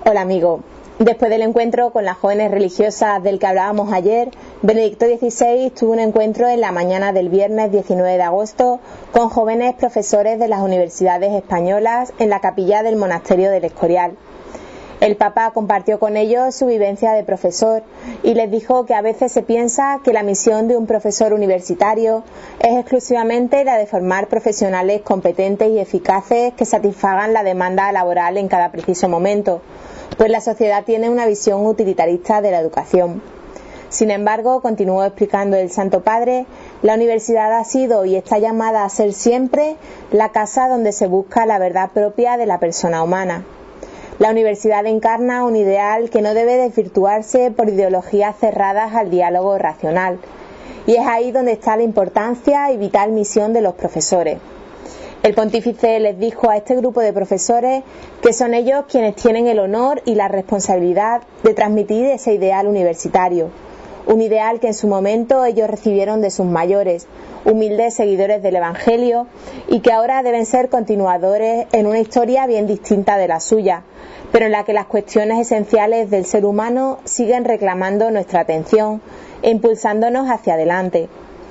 Hola amigo, después del encuentro con las jóvenes religiosas del que hablábamos ayer, Benedicto XVI tuvo un encuentro en la mañana del viernes 19 de agosto con jóvenes profesores de las universidades españolas en la capilla del monasterio del Escorial. El Papa compartió con ellos su vivencia de profesor y les dijo que a veces se piensa que la misión de un profesor universitario es exclusivamente la de formar profesionales competentes y eficaces que satisfagan la demanda laboral en cada preciso momento, pues la sociedad tiene una visión utilitarista de la educación. Sin embargo, continuó explicando el Santo Padre, la universidad ha sido y está llamada a ser siempre la casa donde se busca la verdad propia de la persona humana. La universidad encarna un ideal que no debe desvirtuarse por ideologías cerradas al diálogo racional, y es ahí donde está la importancia y vital misión de los profesores. El pontífice les dijo a este grupo de profesores que son ellos quienes tienen el honor y la responsabilidad de transmitir ese ideal universitario, un ideal que en su momento ellos recibieron de sus mayores, humildes seguidores del Evangelio, y que ahora deben ser continuadores en una historia bien distinta de la suya, pero en la que las cuestiones esenciales del ser humano siguen reclamando nuestra atención e impulsándonos hacia adelante.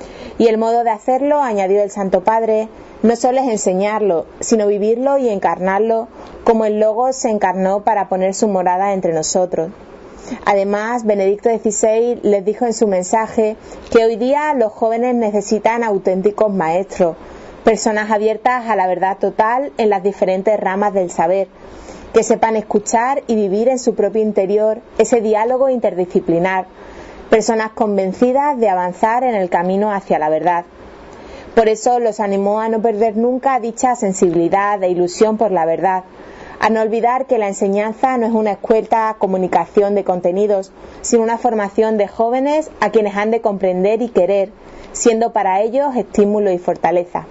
Y el modo de hacerlo, añadió el Santo Padre, no solo es enseñarlo, sino vivirlo y encarnarlo como el Logos se encarnó para poner su morada entre nosotros. Además, Benedicto XVI les dijo en su mensaje que hoy día los jóvenes necesitan auténticos maestros, personas abiertas a la verdad total en las diferentes ramas del saber, que sepan escuchar y vivir en su propio interior ese diálogo interdisciplinar, personas convencidas de avanzar en el camino hacia la verdad. Por eso los animó a no perder nunca dicha sensibilidad e ilusión por la verdad, a no olvidar que la enseñanza no es una escueta comunicación de contenidos, sino una formación de jóvenes a quienes han de comprender y querer, siendo para ellos estímulo y fortaleza.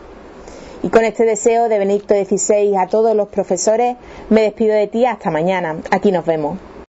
Y con este deseo de Benedicto XVI a todos los profesores, me despido de ti hasta mañana. Aquí nos vemos.